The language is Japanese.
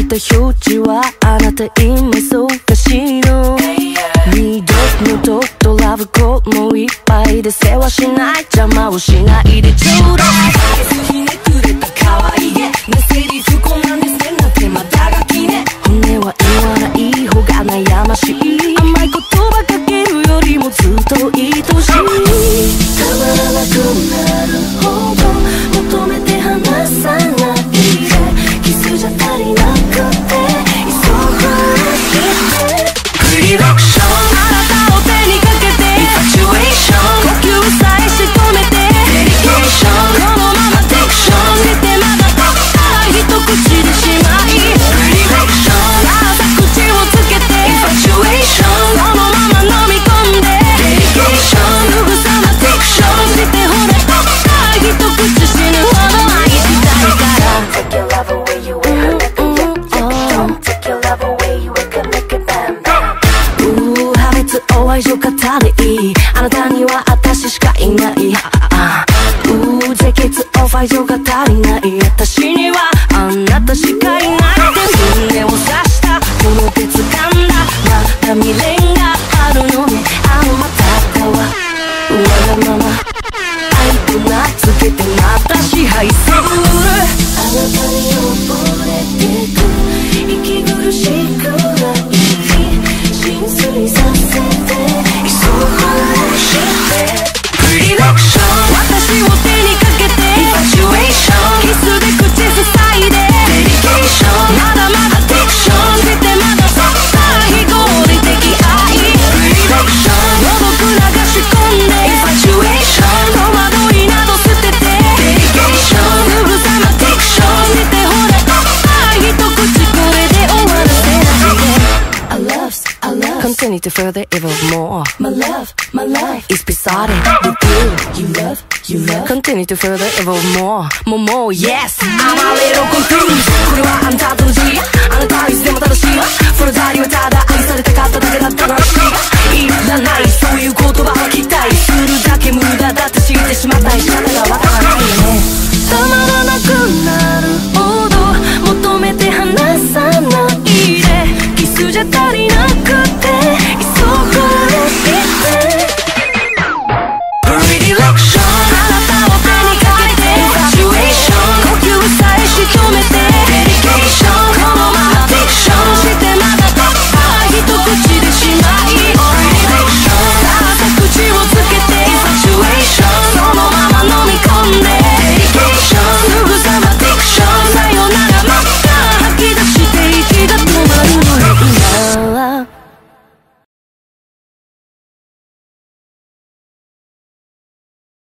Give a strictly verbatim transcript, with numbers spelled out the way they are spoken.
た表示はあなた今そうかしの二度二度とラブコールもいっぱいで世話しない邪魔をしないでちょうだいひねくれた可愛いげねセリフこなんですねなんてまだがきね骨は言わない方が悩ましい甘い言葉かけるよりもずっと愛しいたまらなくなるほど求めて離さないでキスじゃ足りなくて急ぐクリラクションあなたを手にかけてインファチュエーション呼吸さえ仕留めてデリケーションこのままテクションしてまだたった一口でしまいクリラクションあなた口をつけてインファチュエーションこのまま飲み込んでデリケーションうぐさまテクションしてほれたった一口死ぬほど愛したいから Take your love away you wake up Don't take your love away you wake up make it bam bam うー破滅を愛情語りあなたには私しかいないうー清潔を愛情語りない私にはあなたしかいないって胸を刺したこの鉄感だまだ未練があるのねあのまたかはわがまま愛と名付けてまた支配するあなたに溺れてく息苦しくない浸水させて急ぐしてクリラクション私を手にかけてインファチュエーションキスで口塞いでデリケーションまだまだテクションしてまだそった非合理的愛クリラクション喉く流し込んでインファチュエーション戸惑いなど捨ててデリケーションうぐさまテクションしてほれたった一口これで終わらせないで I love, I love Continue to further evolve more My love, my life is beside it with you You love, you love Continue to further evolve more More, more, yes I'm a little confused これはあんたと同時あなたはいつでも正しいその代わりはただ愛されたかっただけだった話いらないそういう言葉を期待するだけ無駄だって知ってしまったりしたが